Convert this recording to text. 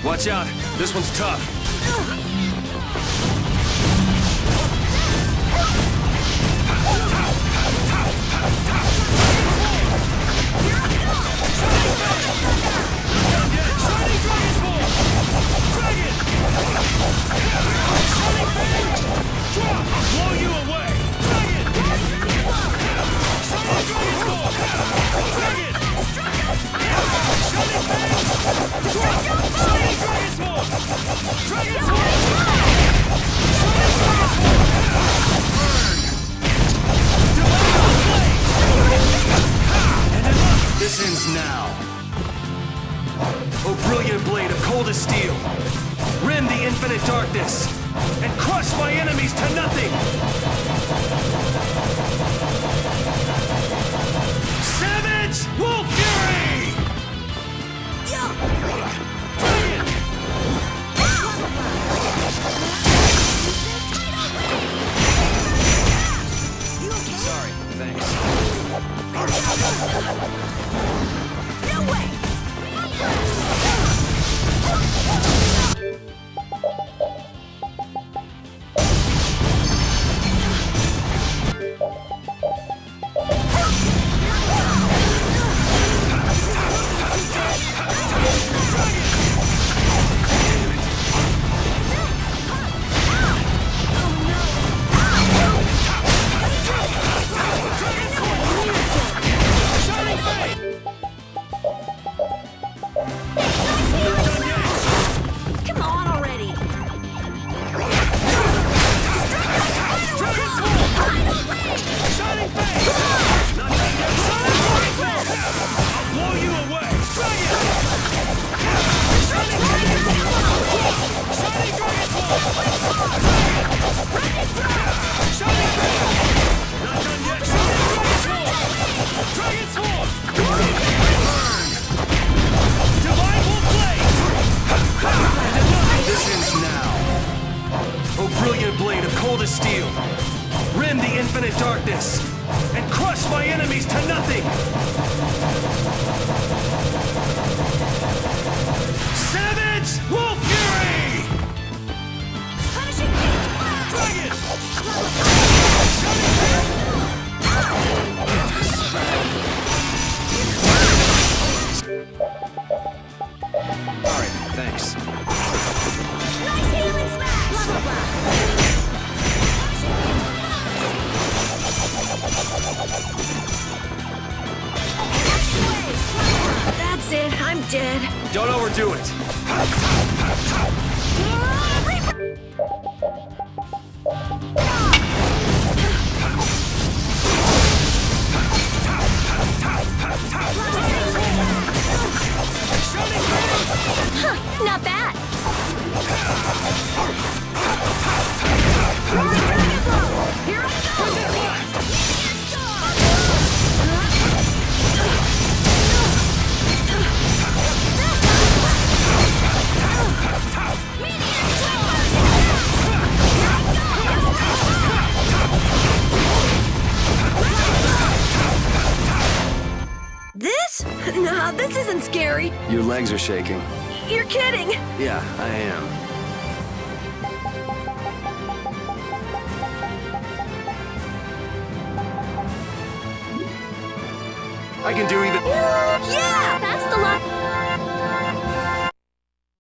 Watch out, this one's tough. This ends now. O brilliant blade of coldest steel, rend the infinite darkness, and crush my enemies to nothing! Savage Wolf Fury! Sorry, thanks. No way! This ends now. O brilliant blade of coldest steel, rend the infinite darkness, and crush my enemies to nothing! Savage Wolf Fury! Punishing Dragon! Alright, thanks. Nice healing smash! Blah, blah, blah. That's it, I'm dead. Don't overdo it. Huh, not bad. Here I go! This? No, this isn't scary. Your legs are shaking. You're kidding. Yeah, I am. I can do even... Yeah!